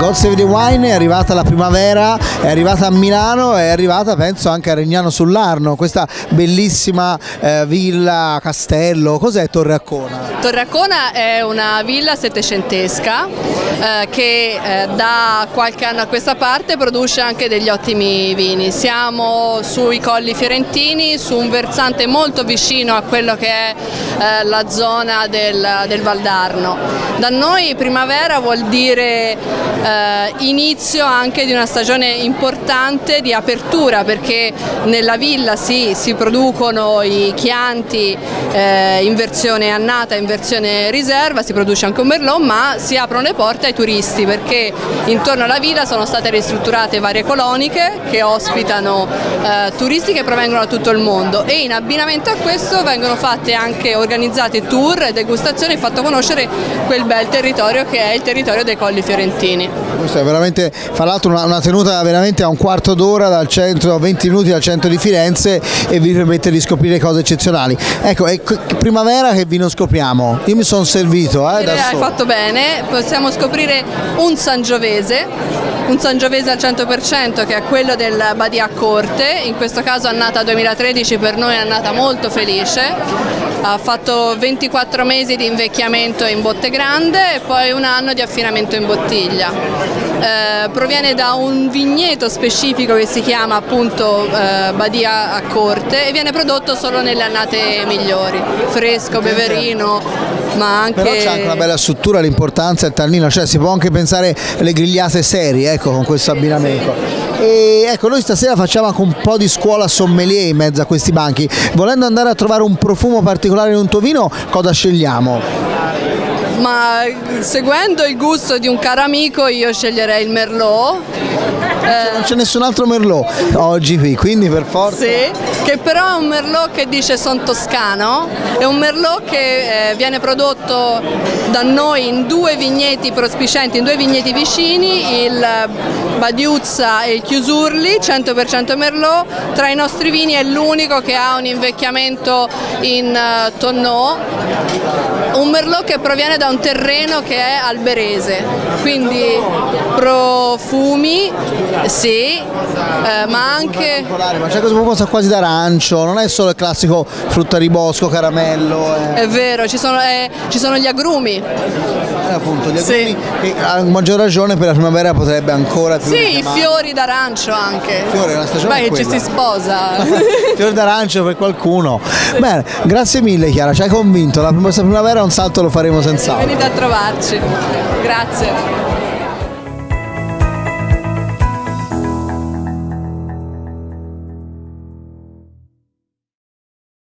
God Save the Wine è arrivata la primavera, è arrivata a Milano, è arrivata penso anche a Regnano sull'Arno, questa bellissima villa, castello. Cos'è Torre Accona? Torre Accona è una villa settecentesca che da qualche anno a questa parte produce anche degli ottimi vini. Siamo sui Colli Fiorentini, su un versante molto vicino a quello che è la zona del Valdarno. Da noi primavera vuol dire inizio anche di una stagione importante di apertura, perché nella villa si producono i Chianti in versione annata e in versione riserva, si produce anche un Merlot, ma si aprono le porte ai turisti perché intorno alla villa sono state ristrutturate varie coloniche che ospitano turisti che provengono da tutto il mondo, e in abbinamento a questo vengono fatte anche organizzati tour e degustazioni, fatto conoscere quel bel territorio che è il territorio dei Colli Fiorentini. Questa è veramente, fra l'altro, una tenuta veramente a un quarto d'ora dal centro, 20 minuti dal centro di Firenze, e vi permette di scoprire cose eccezionali. Ecco, è primavera, che vino scopriamo? Io mi sono servito da solo. Hai fatto bene, possiamo scoprire un Sangiovese al 100%, che è quello del Badia a Corte, in questo caso annata 2013, per noi è annata molto felice, ha fatto 24 mesi di invecchiamento in botte grande e poi un anno di affinamento in bottiglia. Proviene da un vigneto specifico che si chiama appunto Badia a Corte e viene prodotto solo nelle annate migliori, fresco, beverino, ma anche... Però c'è anche una bella struttura, l'importanza è il tannino, cioè si può anche pensare alle grigliate serie, ecco, con questo abbinamento. E ecco, noi stasera facciamo anche un po' di scuola sommelier in mezzo a questi banchi. Volendo andare a trovare un profumo particolare in un tuo vino, cosa scegliamo? Ma seguendo il gusto di un caro amico io sceglierei il Merlot. Non c'è nessun altro Merlot oggi qui, quindi per forza. Sì, che però è un Merlot che dice son toscano, è un Merlot che viene prodotto da noi in due vigneti prospicenti, in due vigneti vicini, il Badiuzza e il Chiusurli, 100% Merlot. Tra i nostri vini è l'unico che ha un invecchiamento in tonneau, un Merlot che proviene da un terreno che è alberese, quindi profumi, sì, ma anche... Ma c'è qualcosa quasi d'arancio, non è solo il classico frutta di bosco, caramello. È vero, ci sono gli agrumi. Appunto, gli agrumi, che a maggior ragione per la primavera potrebbe ancora più... Sì, i fiori d'arancio anche. Fiori, la stagione è quella. Ci si sposa. Fiori d'arancio per qualcuno. Bene, grazie mille Chiara, ci hai convinto, la prossima primavera un salto lo faremo senz'altro. Venite a trovarci. Grazie.